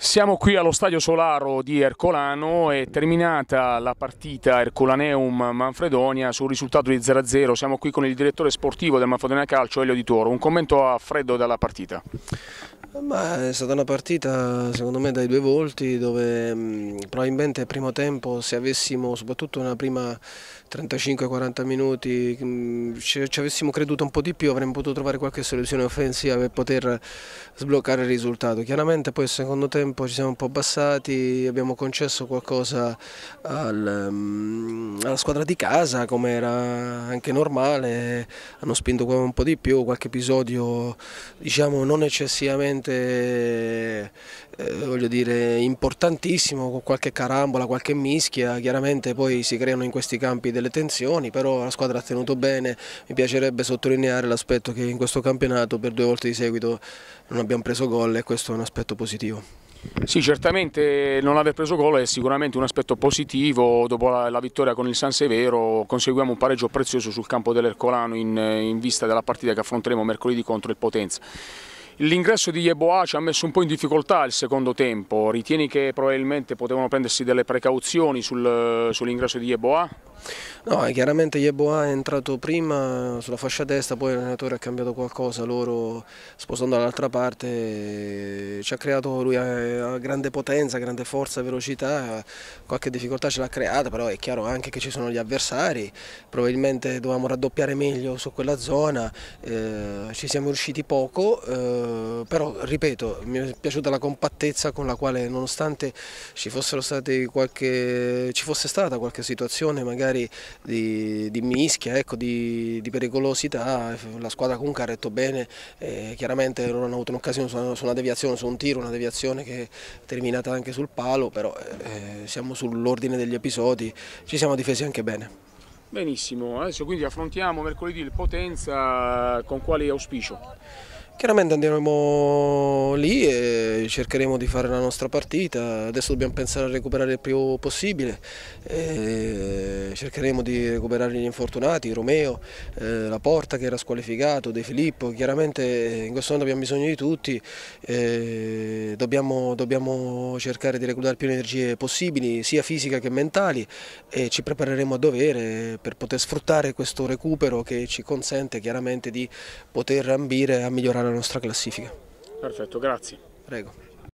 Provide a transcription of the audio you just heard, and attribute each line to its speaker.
Speaker 1: Siamo qui allo Stadio Solaro di Ercolano, è terminata la partita Ercolaneum-Manfredonia sul risultato di 0-0. Siamo qui con il direttore sportivo del Manfredonia Calcio, Elio Di Toro. Un commento a freddo dalla partita.
Speaker 2: Ma è stata una partita secondo me dai due volti dove probabilmente al primo tempo, se avessimo soprattutto nella prima 35-40 minuti ci avessimo creduto un po' di più, avremmo potuto trovare qualche soluzione offensiva per poter sbloccare il risultato. Chiaramente poi al secondo tempo ci siamo un po' abbassati, abbiamo concesso qualcosa alla squadra di casa, come era anche normale, hanno spinto un po' di più, qualche episodio diciamo non eccessivamente voglio dire, importantissimo, con qualche carambola, qualche mischia. Chiaramente poi si creano in questi campi delle tensioni, però la squadra ha tenuto bene. Mi piacerebbe sottolineare l'aspetto che in questo campionato per due volte di seguito non abbiamo preso gol e questo è un aspetto positivo.
Speaker 1: Sì, certamente non aver preso gol è sicuramente un aspetto positivo. Dopo la vittoria con il San Severo conseguiamo un pareggio prezioso sul campo dell'Ercolano in vista della partita che affronteremo mercoledì contro il Potenza. L'ingresso di Yeboah ci ha messo un po' in difficoltà il secondo tempo. Ritieni che probabilmente potevano prendersi delle precauzioni sull'ingresso di Yeboah?
Speaker 2: No, chiaramente Yeboah è entrato prima sulla fascia destra, poi l'allenatore ha cambiato qualcosa, loro spostando dall'altra parte ci ha creato, lui ha grande potenza, grande forza, velocità, qualche difficoltà ce l'ha creata, però è chiaro anche che ci sono gli avversari, probabilmente dovevamo raddoppiare meglio su quella zona, ci siamo riusciti poco, però ripeto, mi è piaciuta la compattezza con la quale nonostante ci fosse stata qualche situazione magari di mischia, ecco, di pericolosità, la squadra comunque ha retto bene, chiaramente loro hanno avuto un'occasione su una deviazione, su un tiro, una deviazione che è terminata anche sul palo, però siamo sull'ordine degli episodi, ci siamo difesi anche bene.
Speaker 1: Benissimo, adesso quindi affrontiamo mercoledì il Potenza, con quale auspicio?
Speaker 2: Chiaramente andremo lì e cercheremo di fare la nostra partita, adesso dobbiamo pensare a recuperare il più possibile, cercheremo di recuperare gli infortunati, Romeo, La Porta che era squalificato, De Filippo, chiaramente in questo momento abbiamo bisogno di tutti, dobbiamo cercare di recuperare più energie possibili, sia fisiche che mentali, e ci prepareremo a dovere per poter sfruttare questo recupero che ci consente chiaramente di poter ambire a migliorare la nostra classifica.
Speaker 1: Perfetto, grazie.
Speaker 2: Prego.